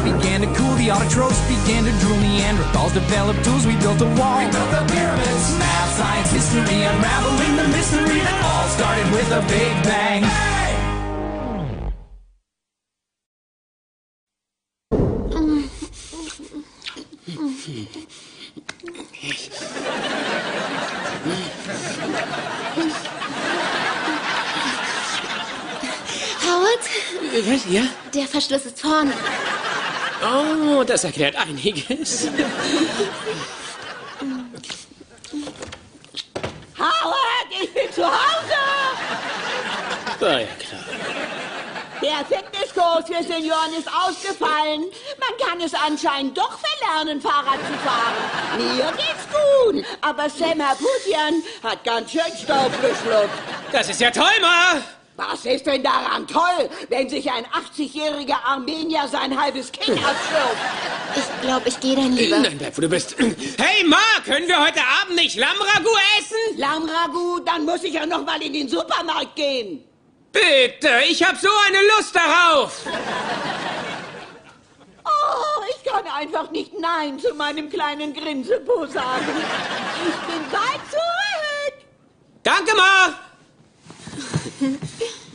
began to cool, the autotrophs began to drool, Neanderthals developed tools, we built a wall. We built the pyramids. Math, science, history, unraveling the mystery that all started with a big bang. Hey! Howard? Was, ja? Der Verschluss ist vorne. Oh, das erklärt einiges. Howard, ich bin zu Hause! War ja klar. Der Fitnesskurs für Senioren ist ausgefallen. Man kann es anscheinend doch verlernen, Fahrrad zu fahren. Mir geht's gut, aber Sam Harputian hat ganz schön Staub geschluckt. Das ist ja toll, Ma! Was ist denn daran toll, wenn sich ein 80-jähriger Armenier sein halbes Kinn abschlürft? Ich glaube, ich gehe dann lieber. Nein, bleib, wo du bist. Hey, Ma, können wir heute Abend nicht Lammragout essen? Lammragout, dann muss ich ja noch mal in den Supermarkt gehen. Bitte, ich habe so eine Lust darauf. Oh, ich kann einfach nicht Nein zu meinem kleinen Grinsepo sagen. Ich bin bald zurück. Danke, Ma.